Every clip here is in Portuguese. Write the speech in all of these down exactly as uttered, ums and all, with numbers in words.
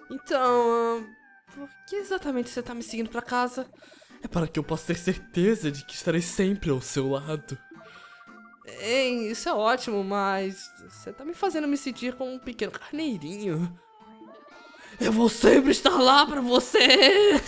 Então, uh, por que exatamente você tá me seguindo pra casa? É para que eu possa ter certeza de que estarei sempre ao seu lado. Hein, isso é ótimo, mas você tá me fazendo me sentir como um pequeno carneirinho. Eu vou sempre estar lá pra você!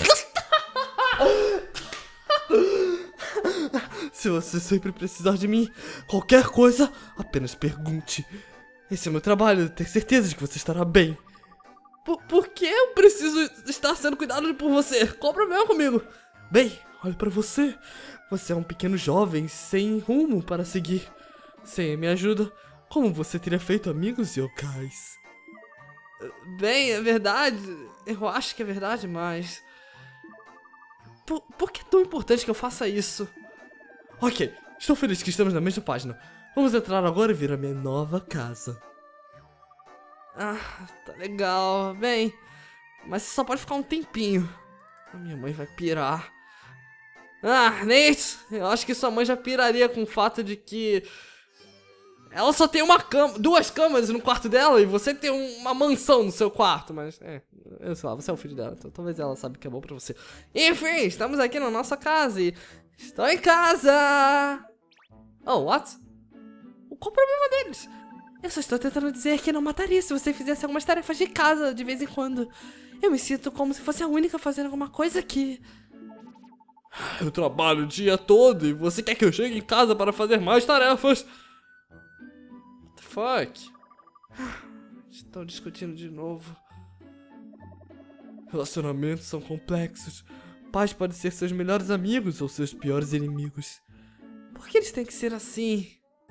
Se você sempre precisar de mim, qualquer coisa, apenas pergunte. Esse é meu trabalho, ter certeza de que você estará bem. Por, por que eu preciso estar sendo cuidado por você? Qual o problema comigo? Bem, olhe pra você. Você é um pequeno jovem sem rumo para seguir. Sem a minha ajuda, como você teria feito amigos yokais? Bem, é verdade. Eu acho que é verdade, mas... Por, por que é tão importante que eu faça isso? Ok, estou feliz que estamos na mesma página. Vamos entrar agora e ver a minha nova casa. Ah, tá legal. Bem, mas você só pode ficar um tempinho. A minha mãe vai pirar. Ah, Nate, eu acho que sua mãe já piraria com o fato de que ela só tem uma cama, duas camas no quarto dela e você tem uma mansão no seu quarto, mas é, eu sei lá, você é o filho dela, então talvez ela saiba que é bom pra você. Enfim, estamos aqui na nossa casa e estou em casa. Oh, what? Qual o problema deles? Eu só estou tentando dizer que não mataria se você fizesse algumas tarefas de casa de vez em quando. Eu me sinto como se fosse a única fazendo alguma coisa aqui. Eu trabalho o dia todo e você quer que eu chegue em casa para fazer mais tarefas? What the fuck? Estão discutindo de novo. Relacionamentos são complexos. Pais podem ser seus melhores amigos ou seus piores inimigos. Por que eles têm que ser assim?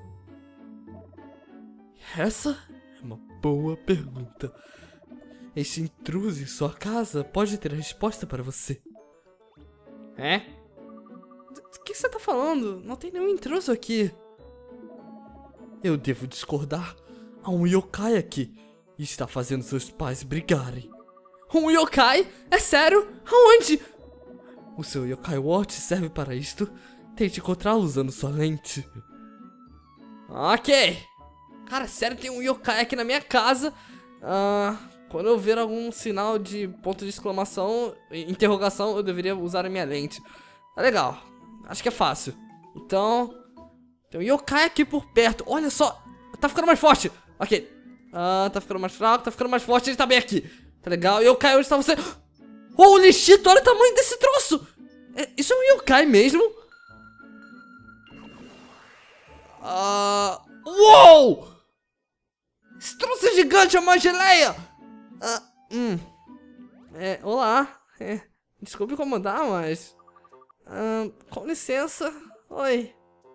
Essa é uma boa pergunta. Este intruso em sua casa pode ter a resposta para você. É? Do que você tá falando? Não tem nenhum intruso aqui. Eu devo discordar. Há um yokai aqui e está fazendo seus pais brigarem. Um yokai? É sério? Aonde? O seu yokai watch serve para isto. Tente encontrá-lo usando sua lente. Ok. Cara, sério, tem um yokai aqui na minha casa. Ah, quando eu ver algum sinal de ponto de exclamação, interrogação, eu deveria usar a minha lente. Tá legal. Acho que é fácil. Então, tem um yokai aqui por perto. Olha só, tá ficando mais forte. Ok. Ah, tá ficando mais fraco, tá ficando mais forte, ele tá bem aqui. Tá legal. Yokai, onde tá você? Holy shit, olha o tamanho desse troço. É, isso é um yokai mesmo? Ah, uou! Esse troço é gigante, é uma geleia! Ah, hum. É, olá. É, desculpe incomodar, mas... Ah, com licença. Oi.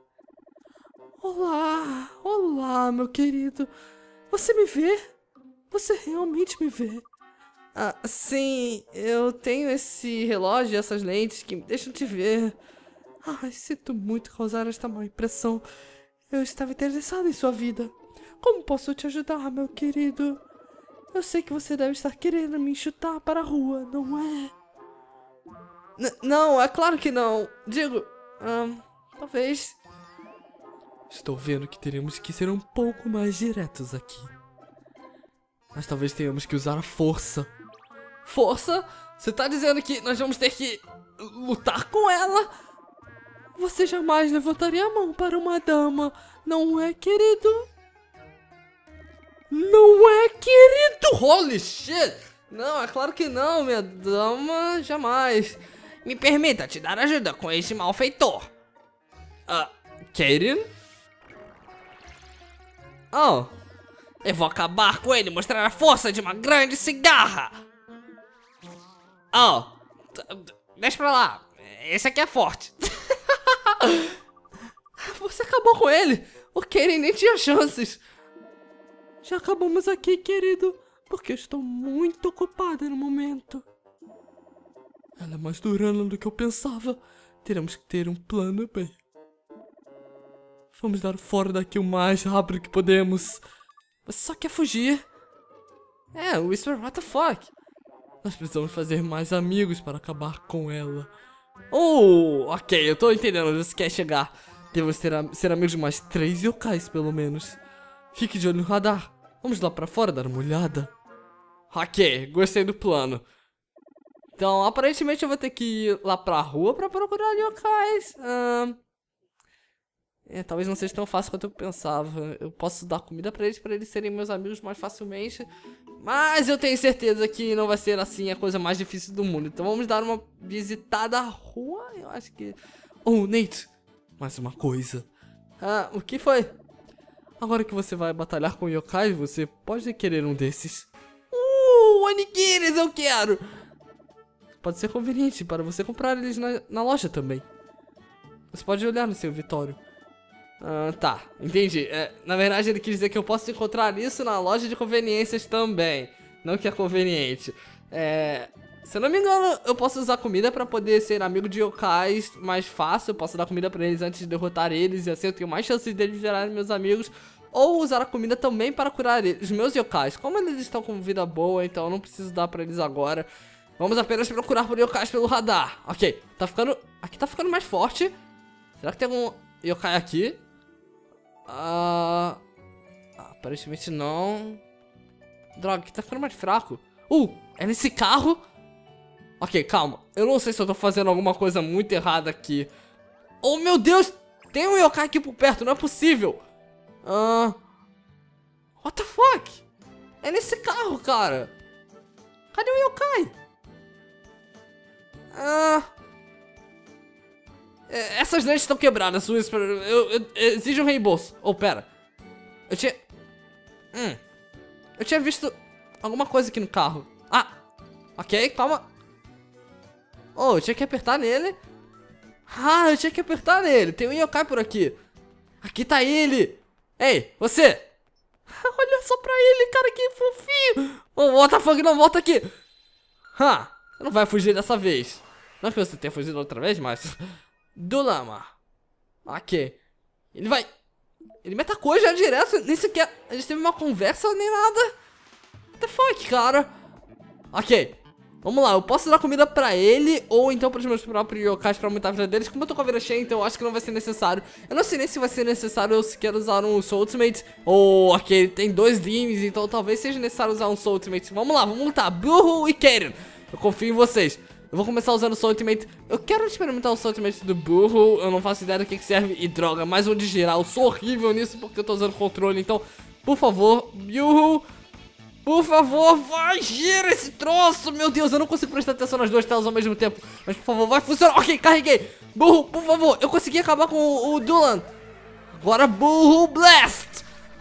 Olá, olá, meu querido. Você me vê? Você realmente me vê? Ah, sim, eu tenho esse relógio e essas lentes que me deixam te ver. Ai, sinto muito causar esta má impressão. Eu estava interessado em sua vida. Como posso te ajudar, meu querido? Eu sei que você deve estar querendo me chutar para a rua, não é? N não, é claro que não. Digo, um, talvez. Estou vendo que teremos que ser um pouco mais diretos aqui. Mas talvez tenhamos que usar a força. Força? Você tá dizendo que nós vamos ter que lutar com ela? Você jamais levantaria a mão para uma dama, não é, querido? Não é, querido? Holy shit! Não, é claro que não, minha dama, jamais. Me permita te dar ajuda com este malfeitor. Ah, Kaden? Oh, eu vou acabar com ele e mostrar a força de uma grande cigarra. Oh, deixa pra lá. Esse aqui é forte. Você acabou com ele. O Kaden nem tinha chances. Já acabamos aqui, querido, porque eu estou muito ocupada no momento. Ela é mais durana do que eu pensava. Teremos que ter um plano B. Vamos dar fora daqui o mais rápido que podemos. Você só quer fugir. É, Whisper, what the fuck? Nós precisamos fazer mais amigos para acabar com ela. Oh, ok, eu tô entendendo onde você quer chegar. Devemos ter a, ser amigos de mais três yokais, pelo menos. Fique de olho no radar. Vamos lá pra fora dar uma olhada. Ok, gostei do plano. Então, aparentemente eu vou ter que ir lá pra rua pra procurar yokais. Ah, é, talvez não seja tão fácil quanto eu pensava. Eu posso dar comida pra eles, pra eles serem meus amigos mais facilmente. Mas eu tenho certeza que não vai ser assim a coisa mais difícil do mundo. Então vamos dar uma visitada à rua. Eu acho que... Oh, Nate, mais uma coisa. Ah, o que foi? Agora que você vai batalhar com yokai, você pode querer um desses. Uh, onigiris, eu quero! Pode ser conveniente para você comprar eles na, na loja também. Você pode olhar no seu Vitório. Ah, tá, entendi. É, na verdade ele quis dizer que eu posso encontrar isso na loja de conveniências também. Não que é conveniente. É... Se eu não me engano, eu posso usar comida pra poder ser amigo de yokais mais fácil. Eu posso dar comida pra eles antes de derrotar eles, e assim eu tenho mais chances deles virarem meus amigos. Ou usar a comida também para curar eles, os meus yokais. Como eles estão com vida boa, então eu não preciso dar pra eles agora. Vamos apenas procurar por yokais pelo radar. Ok, tá ficando... Aqui tá ficando mais forte. Será que tem algum yokai aqui? Ah... Aparentemente não. Droga, aqui tá ficando mais fraco. Uh, é nesse carro? Ok, calma. Eu não sei se eu tô fazendo alguma coisa muito errada aqui. Oh, meu Deus! Tem um yokai aqui por perto, não é possível. Ah... What the fuck? É nesse carro, cara. Cadê o yokai? Ah... É, essas lentes estão quebradas, Whisper. Eu, eu, eu exijo um reembolso. Oh, pera. Eu tinha... Hum... Eu tinha visto alguma coisa aqui no carro. Ah! Ok, calma. Oh, eu tinha que apertar nele. Ah, eu tinha que apertar nele. Tem um yokai por aqui. Aqui tá ele. Ei, você. Olha só pra ele, cara, que fofinho. Oh, what the fuck, não, volta aqui. Ah, você não vai fugir dessa vez. Não que você tenha fugido outra vez, mas... Dulama. Ok. Ele vai... Ele me atacou já direto, nem sequer... A gente teve uma conversa, nem nada. What the fuck, cara? Ok. Vamos lá, eu posso dar comida pra ele ou então pros meus próprios yokais pra aumentar a vida deles. Como eu tô com a vida cheia, então eu acho que não vai ser necessário. Eu não sei nem se vai ser necessário eu sequer usar um Soul Ultimate. Ou oh, ok, tem dois Dreams, então talvez seja necessário usar um Soul Ultimate. Vamos lá, vamos lutar. Burro e Karen. Eu confio em vocês. Eu vou começar usando o Soul Ultimate. Eu quero experimentar o Soul Ultimate do Burro. Eu não faço ideia do que, que serve. E droga, mais um de girar. Eu sou horrível nisso porque eu tô usando controle. Então, por favor, Burro, por favor, vai, gira esse troço. Meu Deus, eu não consigo prestar atenção nas duas telas ao mesmo tempo. Mas por favor, vai funcionar. Ok, carreguei. Burro, por favor, eu consegui acabar com o, o Dulan. Agora Burro Blast.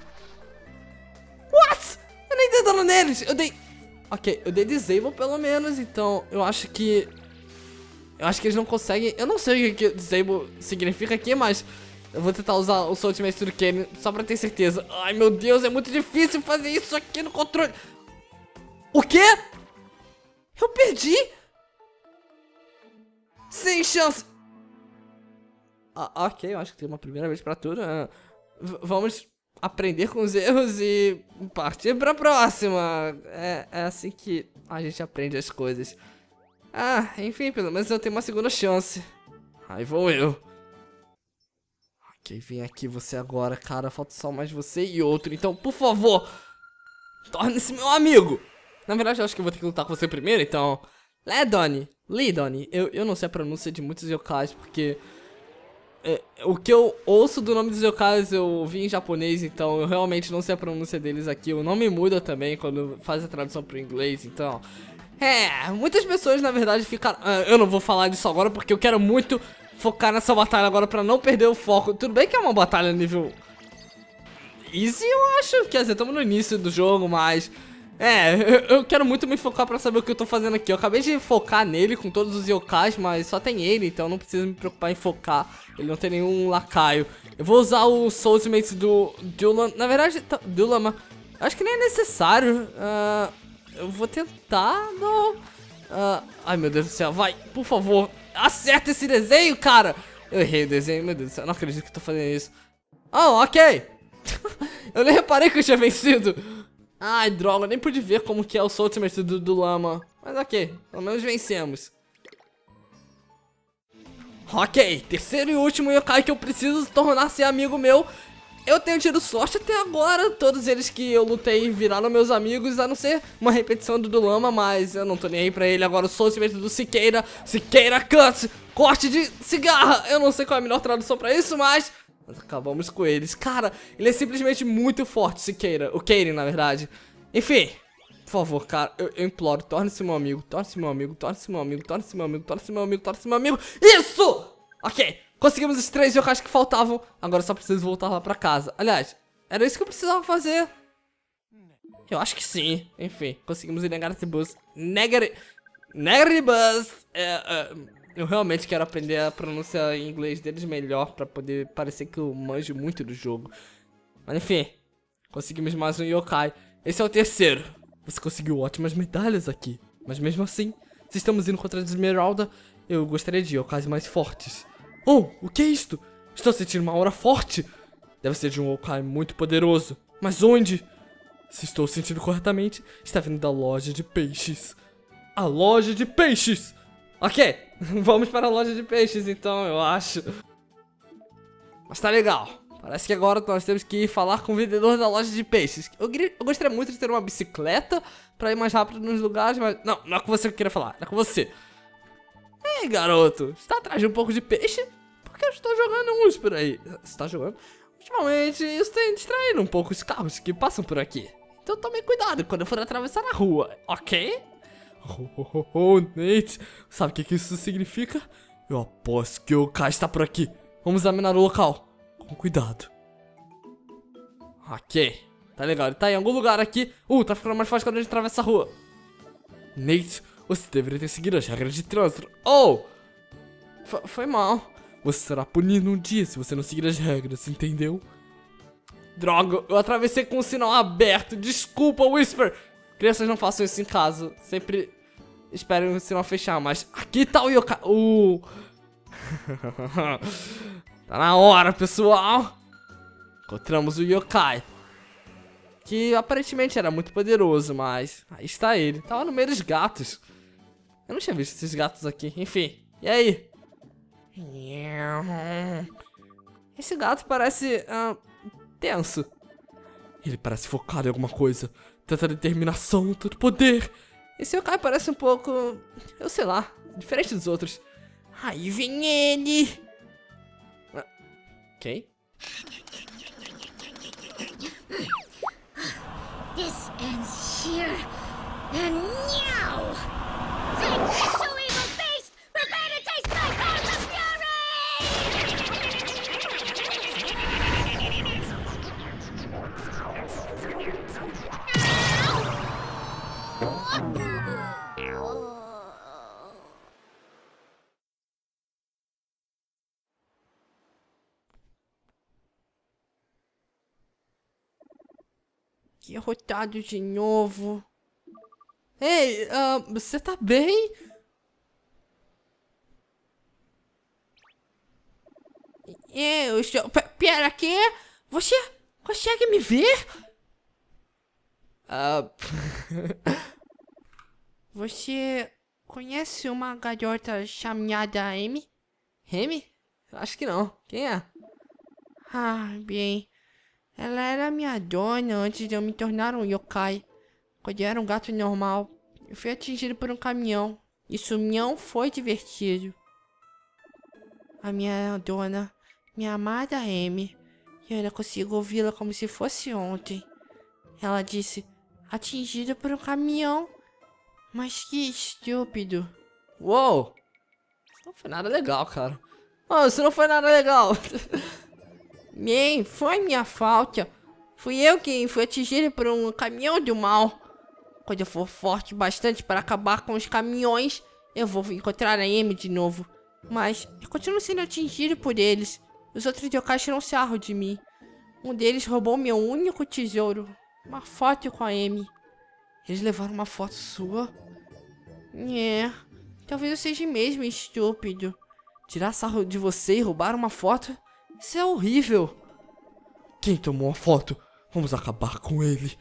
What? Eu nem dei dano neles. Eu dei... Ok, eu dei Disable pelo menos, então eu acho que... Eu acho que eles não conseguem... Eu não sei o que Disable significa aqui, mas... Eu vou tentar usar o Soul Ultimate do Kenny só pra ter certeza. Ai, meu Deus, é muito difícil fazer isso aqui no controle. O quê? Eu perdi? Sem chance. Ah, ok, eu acho que tem uma primeira vez pra tudo. Uh, vamos aprender com os erros e partir pra próxima. É, é assim que a gente aprende as coisas. Ah, enfim, pelo menos eu tenho uma segunda chance. Aí vou eu. Ok, vem aqui você agora, cara. Falta só mais você e outro. Então, por favor, torne-se meu amigo. Na verdade, eu acho que eu vou ter que lutar com você primeiro, então... Ledoni, Lidoni. Eu, eu não sei a pronúncia de muitos yokais, porque... É, o que eu ouço do nome dos yokais eu vi em japonês, então eu realmente não sei a pronúncia deles aqui. O nome muda também quando faz a tradução pro inglês, então... É, muitas pessoas, na verdade, ficaram... Ah, eu não vou falar disso agora, porque eu quero muito... focar nessa batalha agora pra não perder o foco. Tudo bem que é uma batalha nível easy, eu acho. Quer dizer, estamos no início do jogo, mas... É, eu, eu quero muito me focar pra saber o que eu tô fazendo aqui. Eu acabei de focar nele com todos os yokais, mas só tem ele, então não preciso me preocupar em focar. Ele não tem nenhum lacaio. Eu vou usar o Soul Ultimate do Dulan. Na verdade, tá, Dulama, acho que nem é necessário. Uh, eu vou tentar, não... Uh, ai, meu Deus do céu, vai, por favor, acerta esse desenho, cara. Eu errei o desenho, meu Deus do céu, eu não acredito que eu tô fazendo isso. Oh, ok. Eu nem reparei que eu tinha vencido. Ai, droga, eu nem pude ver como que é o Soul Ultimate do, do Lama. Mas ok, pelo menos vencemos. Ok, terceiro e último yokai que eu preciso tornar ser amigo meu. eu tenho tido sorte até agora. Todos eles que eu lutei viraram meus amigos, a não ser uma repetição do do Lama, mas eu não tô nem aí pra ele. Agora eu sou o simplesmente do Siqueira. Siqueira Cuts, corte de cigarra. Eu não sei qual é a melhor tradução pra isso, mas... Nós acabamos com eles. Cara, ele é simplesmente muito forte, Siqueira. O Kaden, na verdade. Enfim, por favor, cara, eu, eu imploro, torne-se meu amigo, torne-se meu amigo, torne-se meu amigo, torne-se meu amigo, torne-se meu amigo, torne-se meu amigo. Isso! Ok, conseguimos os três yokais que faltavam. Agora só preciso voltar lá pra casa. Aliás, era isso que eu precisava fazer. Eu acho que sim. Enfim, conseguimos ir Negative Bus. Negative... Negative Bus. É, é, eu realmente quero aprender a pronúncia em inglês deles melhor, pra poder parecer que eu manjo muito do jogo. Mas enfim, conseguimos mais um yokai. Esse é o terceiro. Você conseguiu ótimas medalhas aqui. Mas mesmo assim, se estamos indo contra a Esmeralda, eu gostaria de yokais mais fortes. Oh, o que é isto? Estou sentindo uma aura forte. Deve ser de um yokai muito poderoso. Mas onde? Se estou sentindo corretamente, está vindo da loja de peixes. A loja de peixes! Ok, vamos para a loja de peixes então, eu acho. Mas tá legal. Parece que agora nós temos que ir falar com o vendedor da loja de peixes. Eu, queria, eu gostaria muito de ter uma bicicleta pra ir mais rápido nos lugares, mas... Não, não é com você que eu queria falar, é com você. Ei, garoto, está atrás de um pouco de peixe? Porque eu estou jogando uns por aí. Você está jogando? Ultimamente, isso tem distraído um pouco os carros que passam por aqui. Então tome cuidado quando eu for atravessar a rua, ok? Oh, oh, oh, oh, Nate, sabe o que, que isso significa? Eu aposto que o Kai está por aqui. Vamos examinar o local. Com cuidado. Ok, tá legal, ele tá em algum lugar aqui. Uh, tá ficando mais fácil quando a gente atravessa a rua. Nate, você deveria ter seguido as regras de trânsito. Oh! F foi mal. Você será punido um dia se você não seguir as regras, entendeu? Droga, eu atravessei com o sinal aberto. Desculpa, Whisper. Crianças não façam isso em casa. Sempre esperem o sinal fechar, mas aqui tá o yokai. Uh. Tá na hora, pessoal. Encontramos o yokai, que aparentemente era muito poderoso, mas aí está ele. Tava no meio dos gatos. Eu não tinha visto esses gatos aqui. Enfim, e aí? Esse gato parece uh, tenso. Ele parece focado em alguma coisa. Tanta determinação, tanto poder. Esse yokai parece um pouco, eu sei lá, diferente dos outros. Aí vem ele. Ok. This ends here and now. Take so evil beast, prepare to taste my golden Derrotado de novo. Ei, uh, você tá bem? Eu estou... P pera, aqui? Você consegue me ver? Uh... Você conhece uma garota chamada Amy? Amy? Acho que não. Quem é? Ah, bem... Ela era minha dona antes de eu me tornar um yokai. Quando eu era um gato normal, eu fui atingido por um caminhão. Isso não foi divertido. A minha dona, minha amada Amy, eu ainda consigo ouvi-la como se fosse ontem. Ela disse, atingido por um caminhão. Mas que estúpido. Uou! Isso não foi nada legal, cara. Oh, isso não foi nada legal. Bem, foi minha falta. Fui eu quem foi atingido por um caminhão do mal. Quando eu for forte bastante para acabar com os caminhões, eu vou encontrar a Amy de novo. Mas eu continuo sendo atingido por eles. Os outros yokais tiram sarro de mim. Um deles roubou meu único tesouro. Uma foto com a Amy. Eles levaram uma foto sua? É, talvez eu seja mesmo estúpido. Tirar sarro de você e roubar uma foto? Isso é horrível. Quem tomou a foto? Vamos acabar com ele.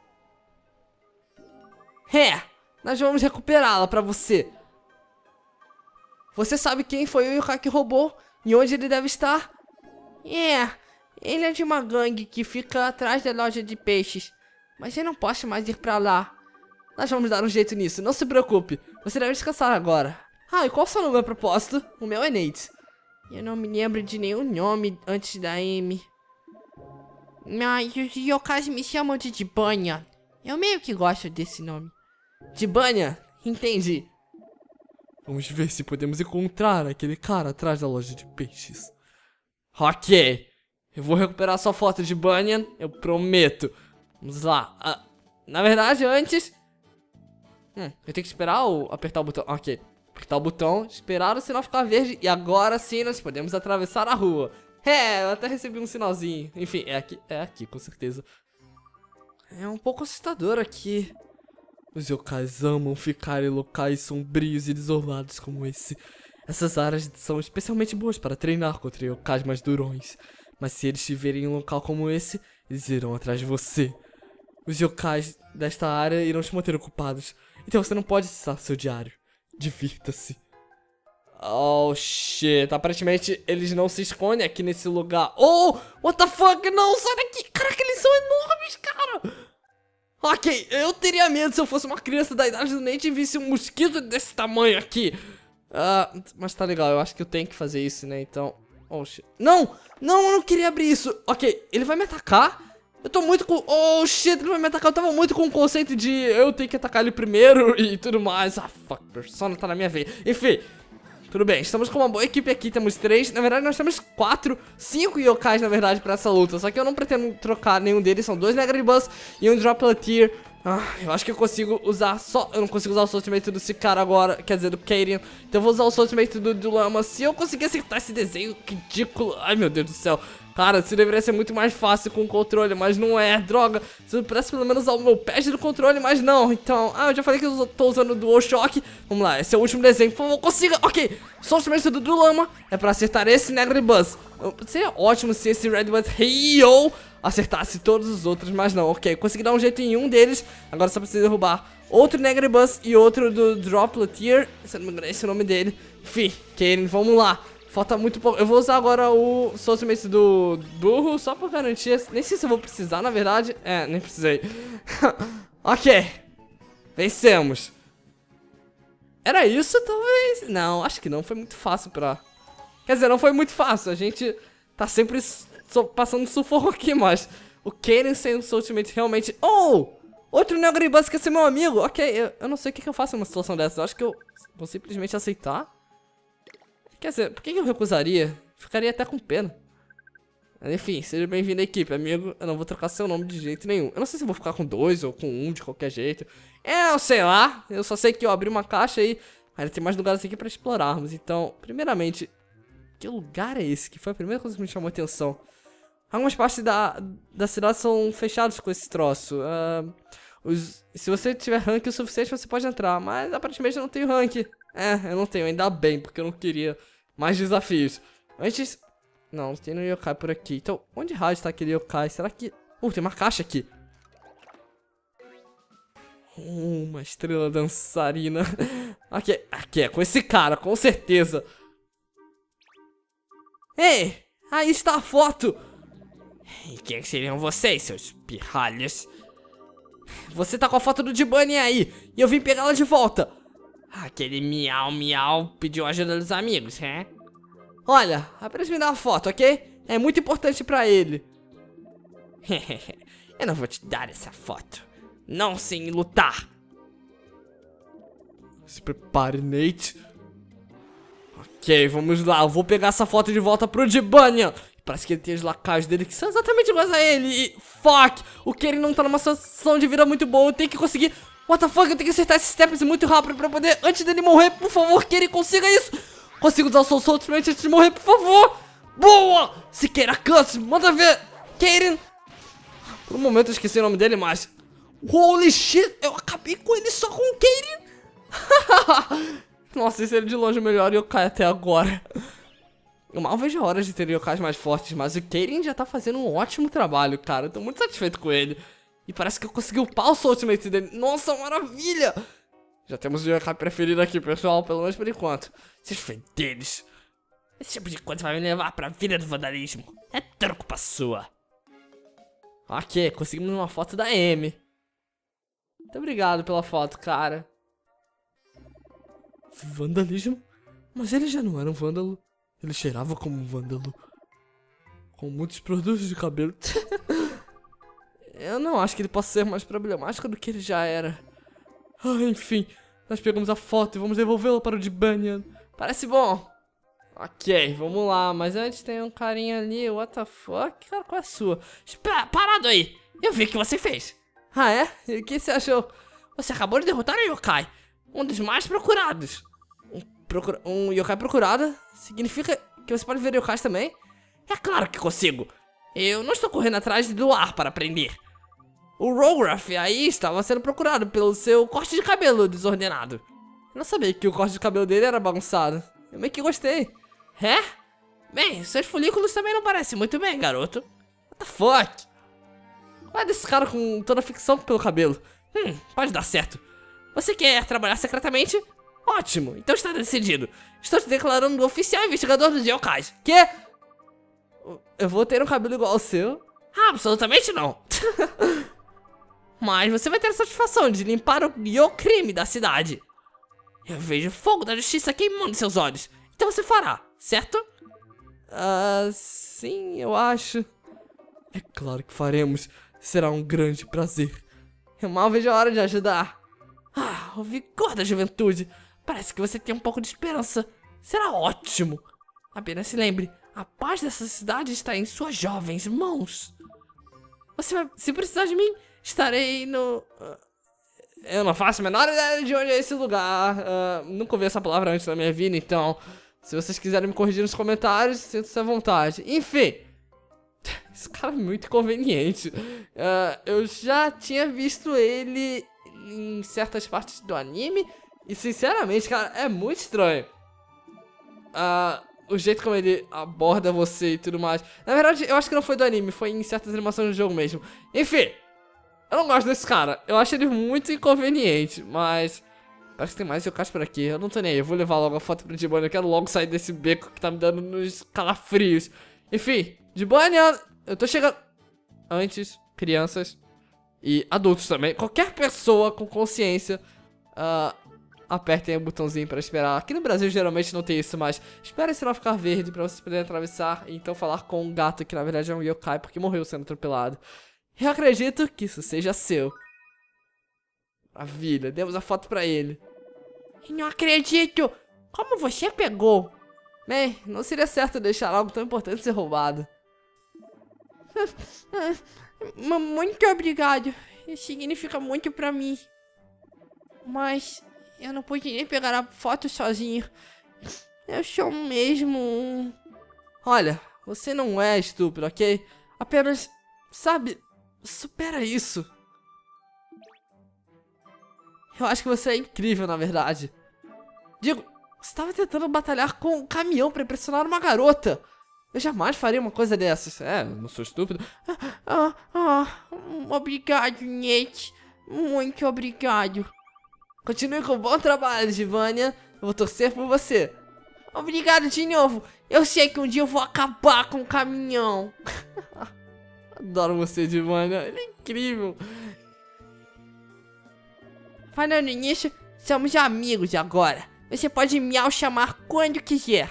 É, nós vamos recuperá-la pra você. Você sabe quem foi o yokai que roubou e onde ele deve estar? É, Ele é de uma gangue que fica atrás da loja de peixes. Mas eu não posso mais ir pra lá. Nós vamos dar um jeito nisso, não se preocupe. Você deve descansar agora. Ah, e qual o seu nome a propósito? O meu é Nate. Eu não me lembro de nenhum nome antes da M. Mas os yokais me chamam de Dibanya. Eu meio que gosto desse nome. Dibanya? Entendi. Vamos ver se podemos encontrar aquele cara atrás da loja de peixes. Ok. Eu vou recuperar sua foto de Banyan, eu prometo. Vamos lá. Ah, na verdade, antes... Hum, eu tenho que esperar ou apertar o botão? Ok. Apertar o botão, esperar o sinal ficar verde e agora sim nós podemos atravessar a rua. É, eu até recebi um sinalzinho. Enfim, é aqui, é aqui, com certeza. É um pouco assustador aqui. Os yokais amam ficar em locais sombrios e desolados como esse. Essas áreas são especialmente boas para treinar contra yokais mais durões. Mas se eles estiverem em um local como esse, eles irão atrás de você. Os yokais desta área irão te manter ocupados. Então você não pode acessar seu diário. Divirta-se. Oh, shit. Aparentemente, eles não se escondem aqui nesse lugar. Oh, what the fuck? Não, sai daqui. Caraca, eles são enormes, cara. Ok, eu teria medo se eu fosse uma criança da idade do Nate e visse um mosquito desse tamanho aqui. Uh, mas tá legal, eu acho que eu tenho que fazer isso, né? Então... Oh, shit. Não! Não, eu não queria abrir isso. Ok, ele vai me atacar? Eu tô muito com... Oh, shit, ele vai me atacar. Eu tava muito com o conceito de eu tenho que atacar ele primeiro e tudo mais. Ah, fuck, Persona tá na minha veia. Enfim, tudo bem. Estamos com uma boa equipe aqui. Temos três. Na verdade, nós temos quatro, cinco yokais, na verdade, pra essa luta. Só que eu não pretendo trocar nenhum deles. São dois Negribus e um Dropleteer. Ah, eu acho que eu consigo usar só... Eu não consigo usar o Ultimate desse cara agora, quer dizer, do Kaden. Então eu vou usar o Ultimate do, do Lama. Se eu conseguir acertar esse desenho ridículo... Ai, meu Deus do céu. Cara, isso deveria ser muito mais fácil com o controle, mas não é, droga. Se eu pudesse pelo menos usar o meu pad do controle, mas não. Então, ah, eu já falei que eu tô usando o DualShock. Vamos lá, esse é o último desenho, por favor, consiga. Ok, só o Ultimate do, do Lama é pra acertar esse Negribus. Seria ótimo se esse Redbus Rio acertasse todos os outros, mas não. Ok, consegui dar um jeito em um deles. Agora só preciso derrubar outro Negribus e outro do Dropleteer. Se não me engano, esse é o nome dele. Enfim, Kaden, vamos lá. Falta muito pouco. Eu vou usar agora o Ultimate do burro, só por garantia. Nem sei se eu vou precisar, na verdade. É, nem precisei. Ok. Vencemos. Era isso, talvez? Não, acho que não. Foi muito fácil pra... Quer dizer, não foi muito fácil. A gente tá sempre so passando sufoco aqui, mas... O Kaden sem o Ultimate realmente... Oh! Outro Negribus quer ser meu amigo. Ok, eu, eu não sei o que, que eu faço numa situação dessa. Eu acho que eu vou simplesmente aceitar. Quer dizer, por que eu recusaria? Ficaria até com pena. Mas, enfim, seja bem-vindo à equipe, amigo. Eu não vou trocar seu nome de jeito nenhum. Eu não sei se eu vou ficar com dois ou com um de qualquer jeito. É, eu sei lá. Eu só sei que eu abri uma caixa e... Ainda tem mais lugares aqui pra explorarmos. Então, primeiramente... Que lugar é esse? Que foi a primeira coisa que me chamou a atenção. Algumas partes da, da cidade são fechadas com esse troço. Uh, os, se você tiver rank o suficiente, você pode entrar. Mas, aparentemente, eu não tenho rank. É, eu não tenho, ainda bem, porque eu não queria mais desafios. Antes... Não, não tem no yokai por aqui. Então, onde raio está aquele yokai? Será que... Uh, tem uma caixa aqui. Uh, uma estrela dançarina. Aqui, aqui é com esse cara, com certeza. Ei, aí está a foto. E quem seriam vocês, seus pirralhos? Você tá com a foto do Dibanya aí, e eu vim pegá-la de volta. Aquele miau miau pediu ajuda dos amigos, né? Olha, apenas me dá uma foto, ok? É muito importante pra ele. Eu não vou te dar essa foto. Não sem lutar. Se prepare, Nate. Ok, vamos lá. Eu vou pegar essa foto de volta pro Dibanya. Parece que ele tem os lacaios dele que são exatamente iguais a ele. E fuck, o Kaden não tá numa situação de vida muito boa. Eu tenho que conseguir... What the fuck, eu tenho que acertar esses steps muito rápido pra poder... Antes dele morrer, por favor, Kaden, consiga isso. Consigo usar o Soul Soul Ultimate antes de morrer, por favor. Boa! Siqueira Cuts, manda ver. Kaden. Por um momento eu esqueci o nome dele, mas... Holy shit, eu acabei com ele só com o Kaden. Nossa, esse é de longe o melhor yokai até agora. Eu mal vejo horas de ter yokais mais fortes, mas o Kaden já tá fazendo um ótimo trabalho, cara. Eu tô muito satisfeito com ele. E parece que eu consegui upar o Soul Ultimate dele. Nossa, maravilha! Já temos o yokai preferido aqui, pessoal, pelo menos por enquanto. Satisfeito deles. Esse tipo de coisa vai me levar pra vida do vandalismo. É tudo culpa sua. Ok, conseguimos uma foto da Amy. Muito obrigado pela foto, cara. Vandalismo? Mas ele já não era um vândalo. Ele cheirava como um vândalo. Com muitos produtos de cabelo. Eu não acho que ele possa ser mais problemático do que ele já era. Ah, enfim, nós pegamos a foto e vamos devolvê-la para o de Banyan. Parece bom. Ok, vamos lá. Mas antes tem um carinha ali. What the fuck? Cara, qual é a sua? Espera, parado aí. Eu vi o que você fez. Ah, é? E o que você achou? Você acabou de derrotar o yokai. Um dos mais procurados. Um, procura um yokai procurado significa que você pode ver yokais também? É claro que consigo. Eu não estou correndo atrás do ar para aprender. O Rograth aí estava sendo procurado pelo seu corte de cabelo desordenado. Eu não sabia que o corte de cabelo dele era bagunçado. Eu meio que gostei. É? Bem, seus folículos também não parecem muito bem, garoto. What the fuck? Qual é desse cara com toda a ficção pelo cabelo? Hum, pode dar certo. Você quer trabalhar secretamente? Ótimo, então está decidido. Estou te declarando o oficial investigador dos yokais. Que? Eu vou ter um cabelo igual ao seu? Absolutamente não. Mas você vai ter a satisfação de limpar o yokrime da cidade. Eu vejo fogo da justiça queimando em seus olhos. Então você fará, certo? Ah, uh, sim, eu acho. É claro que faremos. Será um grande prazer. Eu mal vejo a hora de ajudar. Ah, o vigor da juventude. Parece que você tem um pouco de esperança. Será ótimo. Apenas se lembre, a paz dessa cidade está em suas jovens mãos. Você vai, se precisar de mim, estarei no... Uh, eu não faço a menor ideia de onde é esse lugar. Uh, nunca ouvi essa palavra antes na minha vida, então... Se vocês quiserem me corrigir nos comentários, sinta-se à vontade. Enfim. Esse cara é muito inconveniente. Uh, eu já tinha visto ele em certas partes do anime. E sinceramente, cara, é muito estranho. Uh, o jeito como ele aborda você e tudo mais. Na verdade, eu acho que não foi do anime, foi em certas animações do jogo mesmo. Enfim. Eu não gosto desse cara. Eu acho ele muito inconveniente, mas... Parece que tem mais yokais por aqui. Eu não tô nem aí. Eu vou levar logo a foto pro Dibanya. Eu quero logo sair desse beco que tá me dando nos calafrios. Enfim, Dibanya, eu tô chegando. Antes, crianças e adultos também. Qualquer pessoa com consciência, uh, apertem o botãozinho pra esperar. Aqui no Brasil geralmente não tem isso, mas espere esse sinal ficar verde pra vocês poderem atravessar e então falar com um gato que na verdade é um yokai porque morreu sendo atropelado. Eu acredito que isso seja seu. Maravilha, demos a foto pra ele. Não acredito! Como você pegou? Bem, não seria certo deixar algo tão importante ser roubado. Muito obrigado. Isso significa muito pra mim. Mas eu não pude nem pegar a foto sozinho. Eu sou mesmo um... Olha, você não é estúpido, ok? Apenas, sabe, supera isso. Eu acho que você é incrível, na verdade. Digo, você estava tentando batalhar com um caminhão para impressionar uma garota. Eu jamais faria uma coisa dessas. É, eu não sou estúpido. Ah, ah, obrigado, Nate. Muito obrigado. Continue com o bom trabalho, Dibanya. Eu vou torcer por você. Obrigado de novo. Eu sei que um dia eu vou acabar com o caminhão. Adoro você, Dibanya. Ele é incrível. Falando nisso, somos amigos agora. Você pode me chamar quando quiser.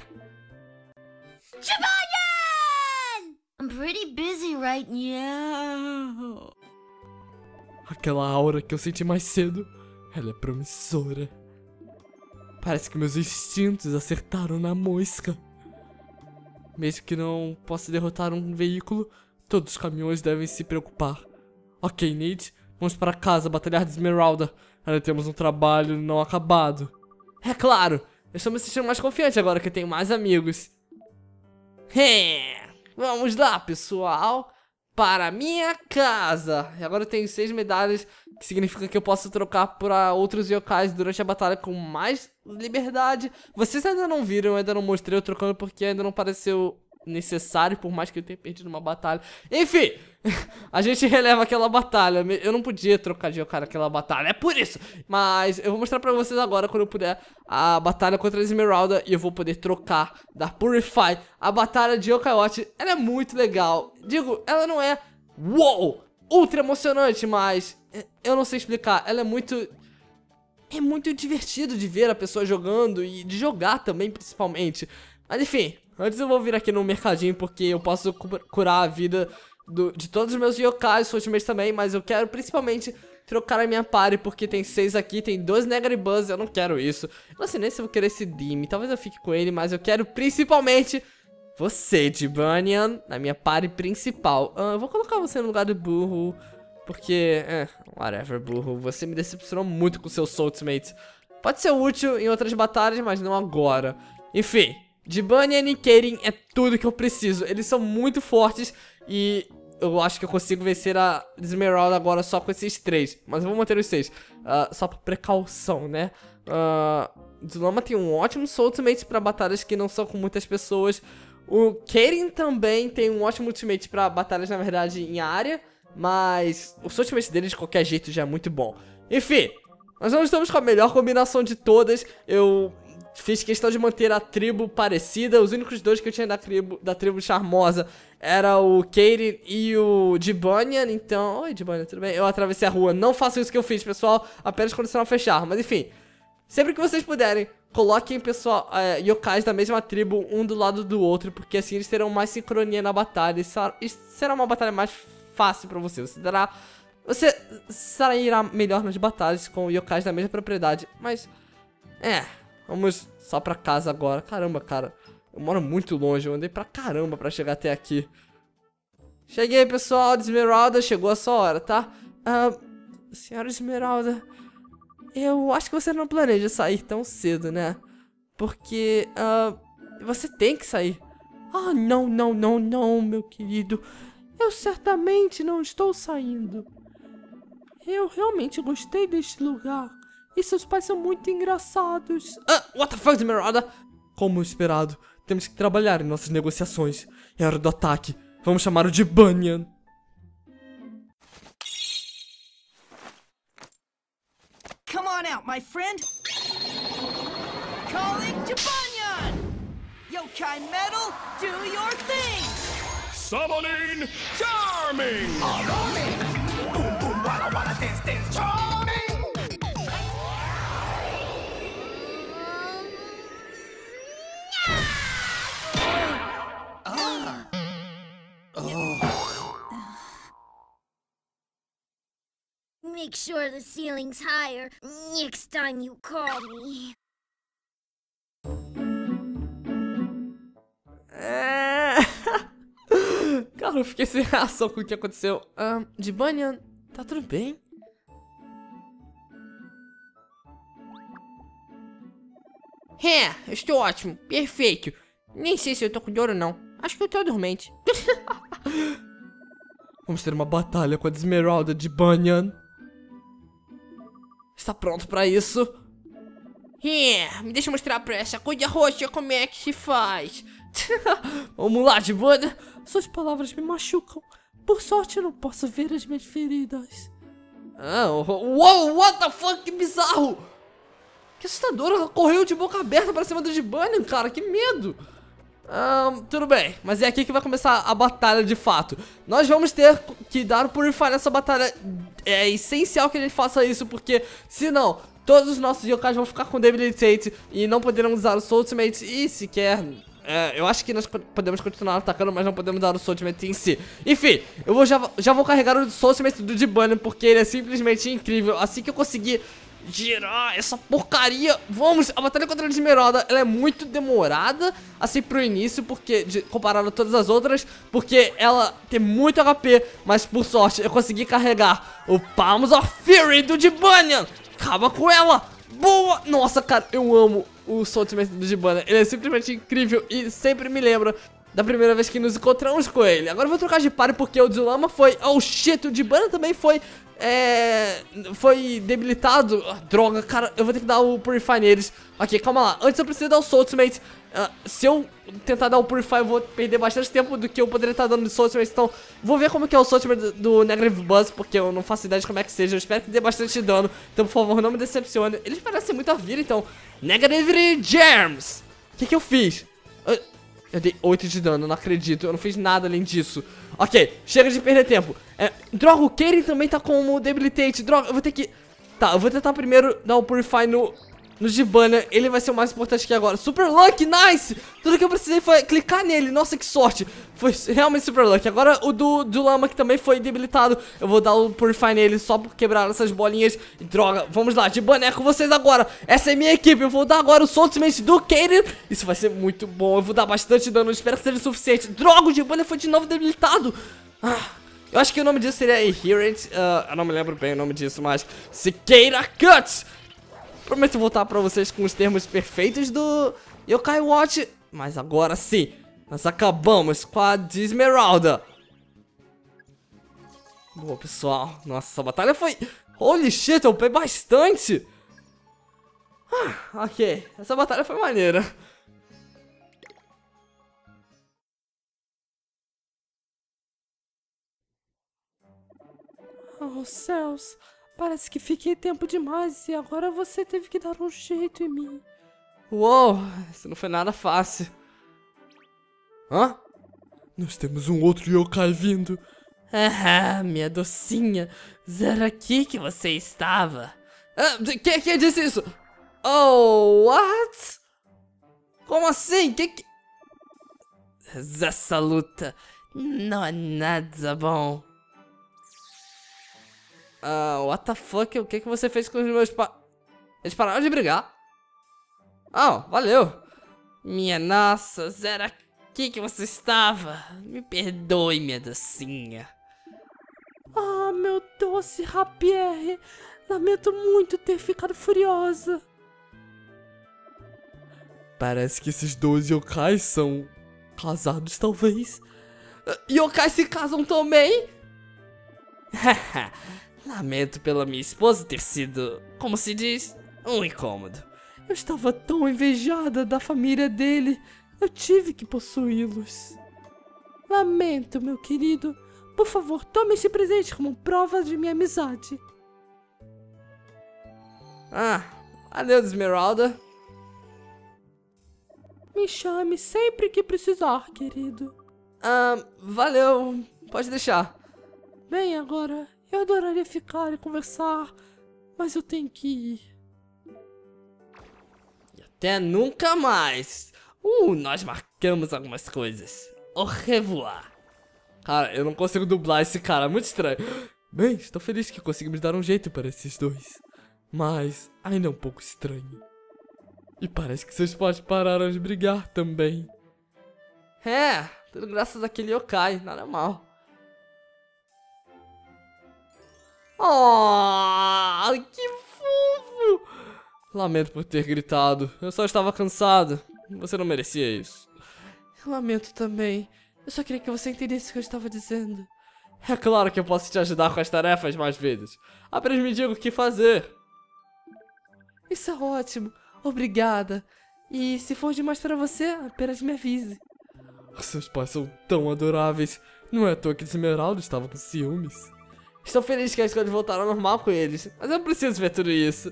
Dibanya! I'm pretty busy right now. Aquela aura que eu senti mais cedo, ela é promissora. Parece que meus instintos acertaram na mosca. Mesmo que não possa derrotar um veículo, todos os caminhões devem se preocupar. Ok, Nate, vamos para casa batalhar de Esmeralda. Ainda temos um trabalho não acabado. É claro, eu estou me sentindo mais confiante agora que eu tenho mais amigos. É, vamos lá, pessoal, para minha casa. E agora eu tenho seis medalhas, que significa que eu posso trocar para outros yokais durante a batalha com mais liberdade. Vocês ainda não viram, eu ainda não mostrei eu trocando porque ainda não apareceu necessário, por mais que eu tenha perdido uma batalha. Enfim, a gente releva aquela batalha. Eu não podia trocar de yokai naquela batalha, é por isso. Mas eu vou mostrar pra vocês agora, quando eu puder, a batalha contra a Esmeralda. E eu vou poder trocar, dar Purify. A batalha de Yokai Watch, ela é muito legal. Digo, ela não é, uou, ultra emocionante, mas eu não sei explicar. Ela é muito... É muito divertido de ver a pessoa jogando e de jogar também, principalmente. Mas enfim, antes eu vou vir aqui no mercadinho porque eu posso cu curar a vida do, de todos os meus yokais, ultimate também. Mas eu quero principalmente trocar a minha party porque tem seis aqui, tem dois Negaribuzz, eu não quero isso. Eu não sei nem se eu vou querer esse Dime, talvez eu fique com ele, mas eu quero principalmente você, Jibanyan, na minha party principal. Ah, eu vou colocar você no lugar do burro. Porque, é, whatever, burro. Você me decepcionou muito com seus soulmates. Pode ser útil em outras batalhas, mas não agora. Enfim, Jibanyan e Keirin é tudo que eu preciso. Eles são muito fortes e eu acho que eu consigo vencer a Esmeralda agora só com esses três. Mas eu vou manter os seis, uh, só por precaução, né? Uh, Zulama tem um ótimo soulmate pra batalhas que não são com muitas pessoas. O Keirin também tem um ótimo ultimate pra batalhas, na verdade, em área. Mas o ultimate dele de qualquer jeito já é muito bom. Enfim, nós não estamos com a melhor combinação de todas. Eu fiz questão de manter a tribo parecida. Os únicos dois que eu tinha da tribo, da tribo charmosa era o Keirin e o Jibanyan. Então, oi Jibanyan, tudo bem? Eu atravessei a rua, não façam isso que eu fiz, pessoal. Apenas quando o sinal fechar, mas enfim. Sempre que vocês puderem, coloquem, pessoal, é, yokais da mesma tribo, um do lado do outro. Porque assim eles terão mais sincronia na batalha. E será uma batalha mais fácil pra você, você dará, você sairá melhor nas batalhas com yokais da mesma propriedade, mas, é, vamos só pra casa agora. Caramba, cara, eu moro muito longe, eu andei pra caramba pra chegar até aqui. Cheguei, pessoal, Esmeralda, chegou a sua hora, tá? Ah, senhora Esmeralda, eu acho que você não planeja sair tão cedo, né? Porque, ah, você tem que sair. Ah, não, não, não, não, meu querido. Eu certamente não estou saindo. Eu realmente gostei deste lugar. E seus pais são muito engraçados. Ah, what the fuck, Esmeralda? Como esperado, temos que trabalhar em nossas negociações. É hora do ataque. Vamos chamar o Jibanyan. Come on out, my friend. Calling Jibanyan. Yokai Metal, do your thing. Summoning Charming! Boom, boom, walla, walla, dance, dance, Charming! Ah. Make sure the ceiling's higher next time you call me. Cara, eu fiquei sem reação com o que aconteceu. Ah, Jibanyan, tá tudo bem? É, eu estou ótimo, perfeito. Nem sei se eu tô com dor ou não. Acho que eu tô dormente. Vamos ter uma batalha com a Esmeralda Jibanyan. Está pronto pra isso? É, me deixa mostrar pra essa coisa roxa como é que se faz. Vamos lá, Jibanyan. Suas palavras me machucam. Por sorte eu não posso ver as minhas feridas. Ah, uou, what the fuck, que bizarro. Que assustador, ela correu de boca aberta pra cima do Jibanyan, cara, que medo. Um, tudo bem, mas é aqui que vai começar a batalha de fato. Nós vamos ter que dar o Purify nessa batalha. É essencial que a gente faça isso, porque senão todos os nossos yokais vão ficar com Debilitate e não poderão usar o Soulmate e sequer... É, eu acho que nós podemos continuar atacando, mas não podemos dar o Soulmate em si. Enfim, eu vou, já, já vou carregar o Soulmate do Jibanyan, porque ele é simplesmente incrível. Assim que eu conseguir girar essa porcaria, vamos, a batalha contra a Esmeralda, ela é muito demorada, assim, pro início, porque, de, comparado a todas as outras, porque ela tem muito H P, mas por sorte eu consegui carregar o Palms of Fury do Jibanyan. Acaba com ela, boa, nossa, cara, eu amo o Soulmate do Jibanyan, ele é simplesmente incrível e sempre me lembra da primeira vez que nos encontramos com ele. Agora eu vou trocar de party porque o Zulama foi, oh shit, o Jibanyan também foi. é, foi debilitado. Ah, droga, cara, eu vou ter que dar o Purify neles. Ok, calma lá. Antes eu preciso dar o Soultimate. Uh, se eu tentar dar o Purify, eu vou perder bastante tempo do que eu poderia estar dando de Soultimate. Então, vou ver como que é o Soultimate do, do Negative Buzz, porque eu não faço ideia de como é que seja. Eu espero que dê bastante dano. Então, por favor, não me decepcione. Eles parecem muito a vida, então. Negative Germs. O que que eu fiz? Eu, eu dei oito de dano, não acredito. Eu não fiz nada além disso. Ok, chega de perder tempo. É, droga, o Kaden também tá com o Debilitate. Droga, eu vou ter que... Tá, eu vou tentar primeiro dar o Purify no... No Gibana, ele vai ser o mais importante aqui agora. Super Luck, nice! Tudo que eu precisei foi clicar nele, nossa, que sorte. Foi realmente Super Luck. Agora o do, do Lama, que também foi debilitado. Eu vou dar o Purify nele só por quebrar essas bolinhas. E droga, vamos lá, Gibana é com vocês agora. Essa é minha equipe, eu vou dar agora o Soultimate do Kaden. Isso vai ser muito bom, eu vou dar bastante dano, eu espero que seja o suficiente. Droga, o Gibana foi de novo debilitado. Ah... Eu acho que o nome disso seria Inherent. uh, Eu não me lembro bem o nome disso, mas Cicada Cuts. Prometo voltar pra vocês com os termos perfeitos do Yokai Watch. Mas agora sim, nós acabamos com a de Esmeralda. Boa, pessoal. Nossa, essa batalha foi... Holy shit, eu upei bastante. ah, Ok, essa batalha foi maneira. Oh, céus. Parece que fiquei tempo demais e agora você teve que dar um jeito em mim. Uou, isso não foi nada fácil. Hã? Nós temos um outro yokai vindo. Ah, minha docinha. Era aqui que você estava. Ah, quem, quem disse isso? Oh, what? Como assim? Que que... Essa luta não é nada bom. Ah, uh, what the fuck? O que que você fez com os meus pa... Eles pararam de brigar? Ah, oh, valeu. Minha nossa, era aqui que você estava. Me perdoe, minha docinha. Ah, meu doce Rapierre. Lamento muito ter ficado furiosa. Parece que esses dois yokais são casados, talvez. Uh, yokais se casam também? Haha. Lamento pela minha esposa ter sido, como se diz, um incômodo. Eu estava tão invejada da família dele, eu tive que possuí-los. Lamento, meu querido. Por favor, tome este presente como prova de minha amizade. Ah, adeus, Esmeralda. Me chame sempre que precisar, querido. Ah, valeu. Pode deixar. Bem, agora... Eu adoraria ficar e conversar, mas eu tenho que ir. E até nunca mais. Uh, nós marcamos algumas coisas. Au revoir. Cara, eu não consigo dublar esse cara, muito estranho. Bem, estou feliz que conseguimos dar um jeito para esses dois. Mas ainda é um pouco estranho. E parece que vocês podem parar de brigar também. É, tudo graças àquele yokai, nada mal. Oh, que fofo! Lamento por ter gritado. Eu só estava cansado. Você não merecia isso. Eu lamento também. Eu só queria que você entendesse o que eu estava dizendo. É claro que eu posso te ajudar com as tarefas mais vezes. Apenas me diga o que fazer. Isso é ótimo. Obrigada. E se for demais para você, apenas me avise. Seus pais são tão adoráveis. Não é à toa que Esmeralda estava com ciúmes. Estou feliz que as coisas voltaram ao normal com eles, mas eu preciso ver tudo isso.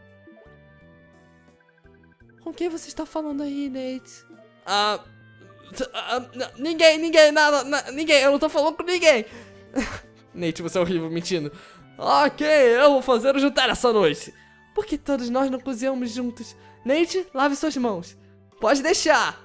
Com quem você está falando aí, Nate? Ah... Uh, ninguém, ninguém, nada, na, ninguém, eu não tô falando com ninguém. Nate, você é horrível, mentindo. Ok, eu vou fazer o jantar essa noite. Por que todos nós não cozinhamos juntos? Nate, lave suas mãos. Pode deixar.